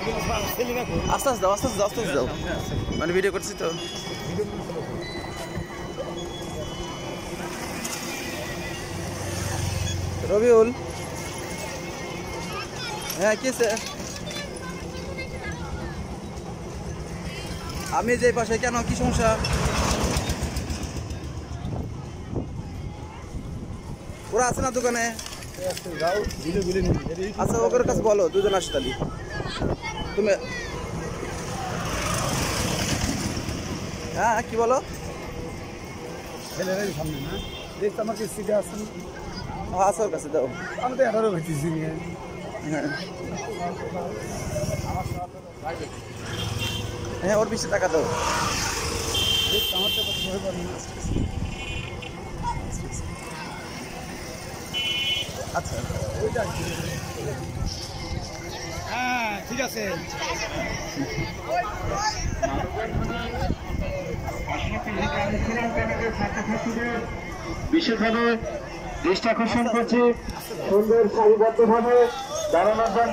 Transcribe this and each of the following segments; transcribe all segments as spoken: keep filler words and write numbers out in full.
আস্তে আস্তে দাও আস্তে আস্তে আস্তে আস্তে দাও মানে ভিডিও করছি তো রবিউল হ্যাঁ কিসে আমি যে পাশে কেন কি সমস্যা ওরা আছে না দোকানে আচ্ছা ওদের কাছে বলো দুজন আসে তাহলে তুমি হ্যাঁ কি বলো সামনে না দেখতে আমাকে সিটে আসেন আচ্ছা ওর কাছে দাও আমি তো এটারও ভেতেছি হ্যাঁ ওর বিশ টাকা দাও আমার তো ভয় পারি আচ্ছা হ্যাঁ ঠিক আছে বিশেষভাবে দৃষ্টি আকর্ষণ করছে সুন্দর সারিবদ্ধভাবে দাঁড়ানোর জন্য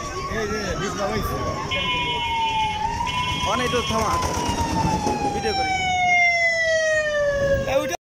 অনেক থামা ভিডিও করি